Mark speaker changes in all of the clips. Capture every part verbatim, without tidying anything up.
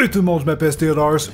Speaker 1: Salut tout le monde, je m'appelle Steelers.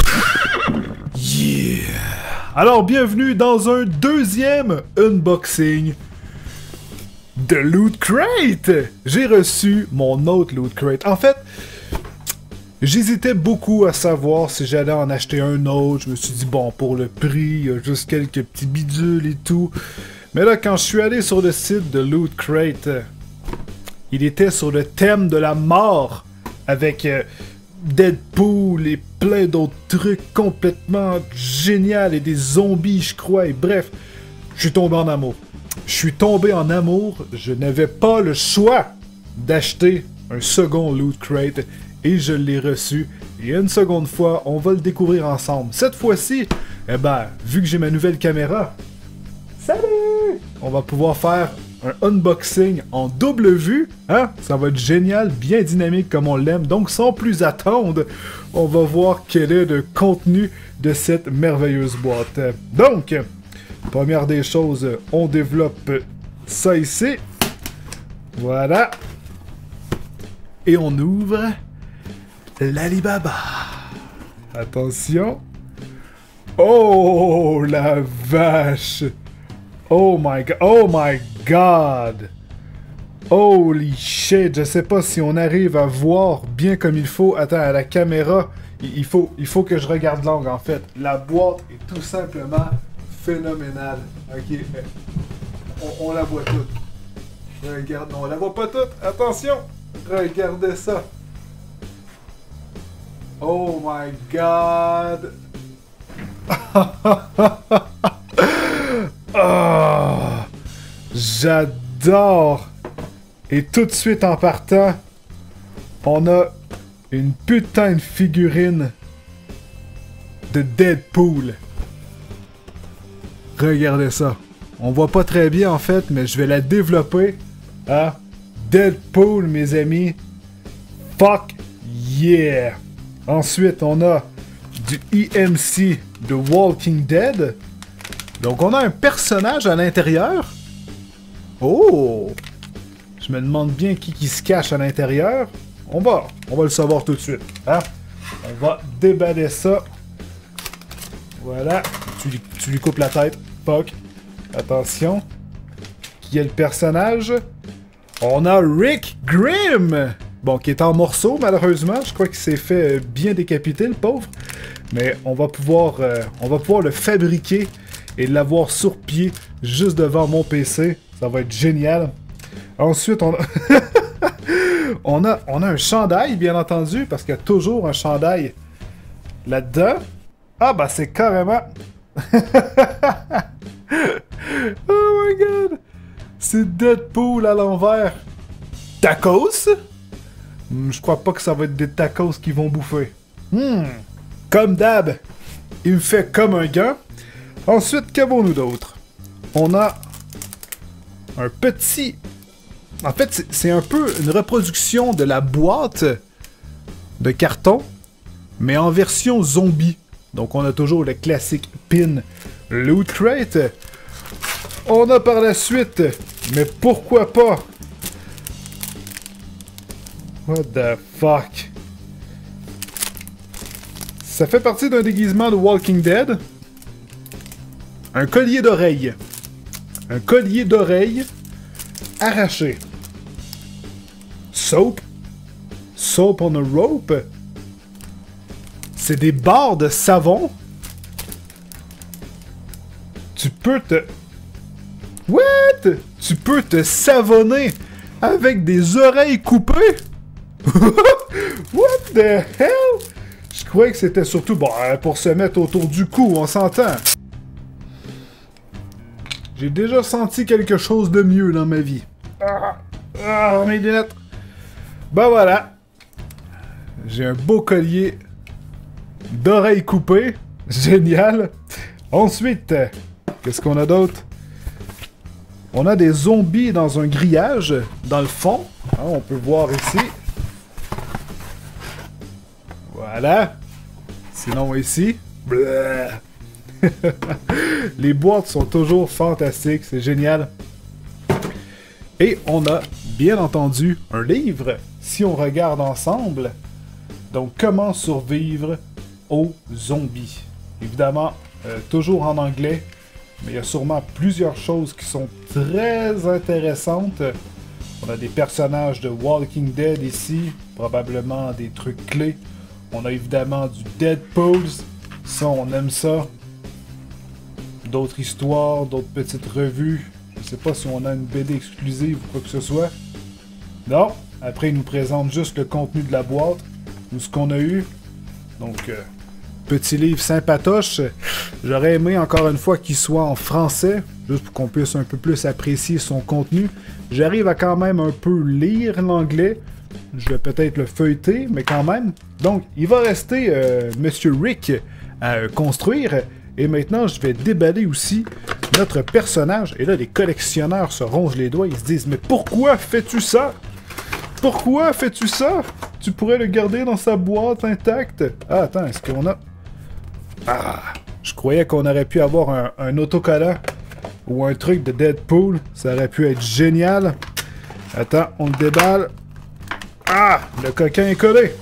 Speaker 1: Yeah! Alors, bienvenue dans un deuxième unboxing de Loot Crate! J'ai reçu mon autre Loot Crate. En fait, j'hésitais beaucoup à savoir si j'allais en acheter un autre. Je me suis dit, bon, pour le prix, il y a juste quelques petits bidules et tout. Mais là, quand je suis allé sur le site de Loot Crate, il était sur le thème de la mort, avec euh, Deadpool et plein d'autres trucs complètement géniaux et des zombies, je crois. Et bref, je suis tombé en amour. Je suis tombé en amour. Je n'avais pas le choix d'acheter un second Loot Crate et je l'ai reçu. Et une seconde fois, on va le découvrir ensemble. Cette fois-ci, eh ben, vu que j'ai ma nouvelle caméra, salut! On va pouvoir faire un unboxing en double vue, hein? Ça va être génial, bien dynamique comme on l'aime. Donc, sans plus attendre, on va voir quel est le contenu de cette merveilleuse boîte. Donc, première des choses, on développe ça ici. Voilà. Et on ouvre l'Alibaba. Attention. Oh, la vache! Oh my god, oh my god! Holy shit, je sais pas si on arrive à voir bien comme il faut. Attends, à la caméra, il faut, il faut que je regarde l'angle en fait. La boîte est tout simplement phénoménale. Ok, on, on la voit toute. Regarde, non, on la voit pas toute. Attention, regardez ça. Oh my god! Oh, j'adore! Et tout de suite en partant, on a une putain de figurine de Deadpool. Regardez ça. On voit pas très bien en fait, mais je vais la développer. Hein? Deadpool, mes amis. Fuck yeah! Ensuite, on a du E M C de Walking Dead. Donc, on a un personnage à l'intérieur. Oh! Je me demande bien qui, qui se cache à l'intérieur. On va, on va le savoir tout de suite. Hein? On va déballer ça. Voilà. Tu lui, tu lui coupes la tête. Fuck. Attention. Qui est le personnage? On a Rick Grimm! Bon, qui est en morceaux, malheureusement. Je crois qu'il s'est fait bien décapiter, le pauvre. Mais on va pouvoir, euh, on va pouvoir le fabriquer et l'avoir sur pied juste devant mon P C. Ça va être génial. Ensuite, on a... on a, on a un chandail, bien entendu, parce qu'il y a toujours un chandail là-dedans. Ah, bah c'est carrément... Oh my god! C'est Deadpool à l'envers. Tacos? Je crois pas que ça va être des tacos qui vont bouffer. Hmm. Comme d'hab, il me fait comme un gars. Ensuite, qu'avons-nous d'autre? On a un petit... En fait, c'est un peu une reproduction de la boîte de carton, mais en version zombie. Donc, on a toujours le classique pin Loot Crate. On a par la suite, mais pourquoi pas? What the fuck? Ça fait partie d'un déguisement de Walking Dead. Un collier d'oreille. Un collier d'oreille arraché. Soap. Soap on a rope. C'est des barres de savon. Tu peux te... What? Tu peux te savonner avec des oreilles coupées? What the hell? Je croyais que c'était surtout bon, pour se mettre autour du cou, on s'entend. J'ai déjà senti quelque chose de mieux dans ma vie. Ah, ah mes lunettes. Ben voilà. J'ai un beau collier d'oreilles coupées. Génial. Ensuite, qu'est-ce qu'on a d'autre? On a des zombies dans un grillage, dans le fond. Hein, on peut voir ici. Voilà. Sinon ici. Les boîtes sont toujours fantastiques, c'est génial. Et on a, bien entendu, un livre. Si on regarde ensemble, Donc, comment survivre aux zombies. Évidemment, euh, toujours en anglais, mais il y a sûrement plusieurs choses qui sont très intéressantes. On a des personnages de Walking Dead ici, probablement des trucs clés. On a évidemment du Deadpool, ça on aime ça. D'autres histoires, d'autres petites revues. Je sais pas si on a une B D exclusive ou quoi que ce soit. Non, après il nous présente juste le contenu de la boîte, ou ce qu'on a eu. Donc, euh, petit livre sympatoche. J'aurais aimé encore une fois qu'il soit en français, juste pour qu'on puisse un peu plus apprécier son contenu. J'arrive à quand même un peu lire l'anglais. Je vais peut-être le feuilleter, mais quand même. Donc, il va rester euh, Monsieur Rick à euh, construire. Et maintenant, je vais déballer aussi notre personnage. Et là, les collectionneurs se rongent les doigts. Ils se disent, mais pourquoi fais-tu ça? Pourquoi fais-tu ça? Tu pourrais le garder dans sa boîte intacte. Ah, attends, est-ce qu'on a... Ah, je croyais qu'on aurait pu avoir un, un autocollant ou un truc de Deadpool. Ça aurait pu être génial. Attends, on le déballe. Ah, le coquin est collé.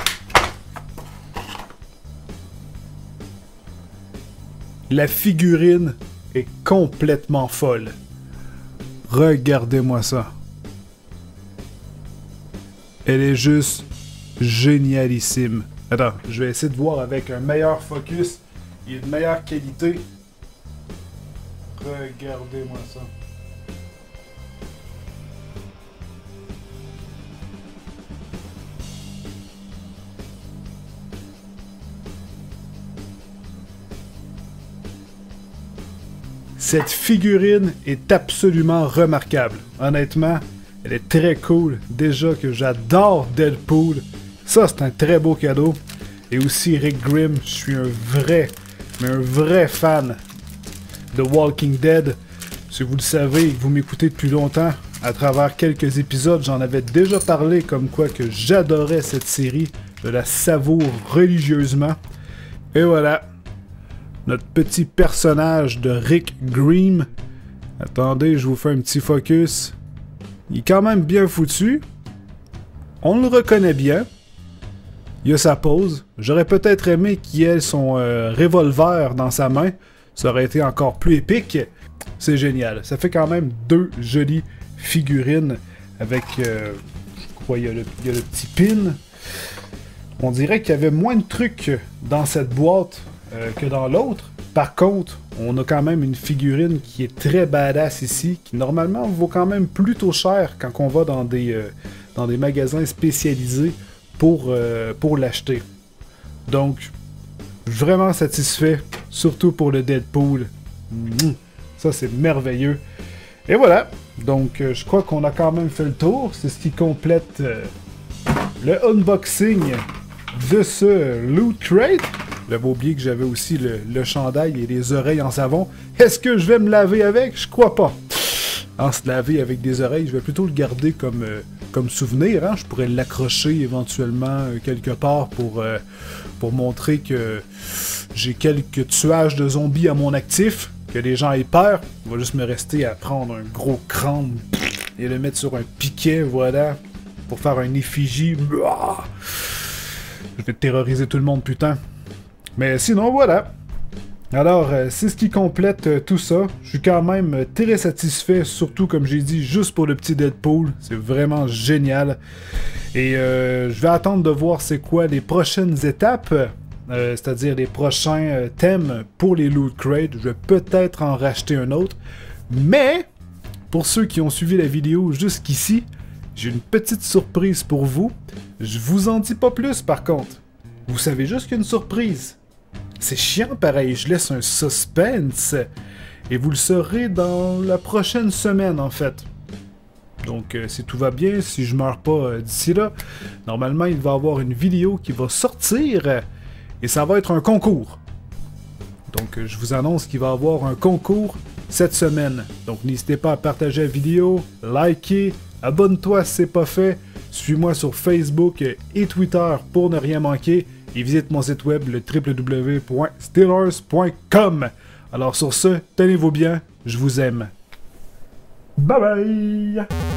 Speaker 1: La figurine est complètement folle. Regardez-moi ça. Elle est juste génialissime. Attends, je vais essayer de voir avec un meilleur focus et une meilleure qualité. Regardez-moi ça. Cette figurine est absolument remarquable. Honnêtement, elle est très cool. Déjà que j'adore Deadpool. Ça, c'est un très beau cadeau. Et aussi Rick Grimm, je suis un vrai, mais un vrai fan de Walking Dead. Si vous le savez et que vous m'écoutez depuis longtemps, à travers quelques épisodes, j'en avais déjà parlé comme quoi que j'adorais cette série. Je la savoure religieusement. Et voilà. Notre petit personnage de Rick Grimm. Attendez, je vous fais un petit focus. Il est quand même bien foutu. On le reconnaît bien. Il a sa pose. J'aurais peut-être aimé qu'il ait son euh, revolver dans sa main. Ça aurait été encore plus épique. C'est génial. Ça fait quand même deux jolies figurines avec... Euh, je crois qu'il y, y a le petit pin. On dirait qu'il y avait moins de trucs dans cette boîte euh, que dans l'autre. Par contre, on a quand même une figurine qui est très badass ici, qui normalement vaut quand même plutôt cher quand on va dans des, euh, dans des magasins spécialisés pour, euh, pour l'acheter. Donc, vraiment satisfait, surtout pour le Deadpool. Mmh, ça, c'est merveilleux. Et voilà, donc euh, je crois qu'on a quand même fait le tour. C'est ce qui complète euh, le unboxing de ce Loot Crate. J'avais oublié que j'avais aussi le, le chandail et les oreilles en savon. Est-ce que je vais me laver avec? Je crois pas. En se laver avec des oreilles, je vais plutôt le garder comme, euh, comme souvenir. Hein? Je pourrais l'accrocher éventuellement euh, quelque part pour, euh, pour montrer que j'ai quelques tuages de zombies à mon actif, que les gens aient peur. Il va juste me rester à prendre un gros crâne et le mettre sur un piquet, voilà, pour faire un effigie. Je vais terroriser tout le monde, putain. Mais sinon, voilà. Alors, euh, c'est ce qui complète euh, tout ça. Je suis quand même euh, très satisfait, surtout, comme j'ai dit, juste pour le petit Deadpool. C'est vraiment génial. Et euh, je vais attendre de voir c'est quoi les prochaines étapes, euh, c'est-à-dire les prochains euh, thèmes pour les Loot Crate. Je vais peut-être en racheter un autre. Mais, pour ceux qui ont suivi la vidéo jusqu'ici, j'ai une petite surprise pour vous. Je vous en dis pas plus, par contre. Vous savez juste qu'il y a une surprise. C'est chiant pareil, je laisse un suspense. Et vous le saurez dans la prochaine semaine en fait. Donc euh, si tout va bien, si je meurs pas euh, d'ici là, normalement il va y avoir une vidéo qui va sortir. Euh, et ça va être un concours. Donc euh, je vous annonce qu'il va y avoir un concours cette semaine. Donc n'hésitez pas à partager la vidéo, liker, abonne-toi si c'est pas fait. Suis-moi sur Facebook et Twitter pour ne rien manquer. Et visite mon site web, le w w w point steelers point com. Alors sur ce, tenez-vous bien, je vous aime. Bye bye!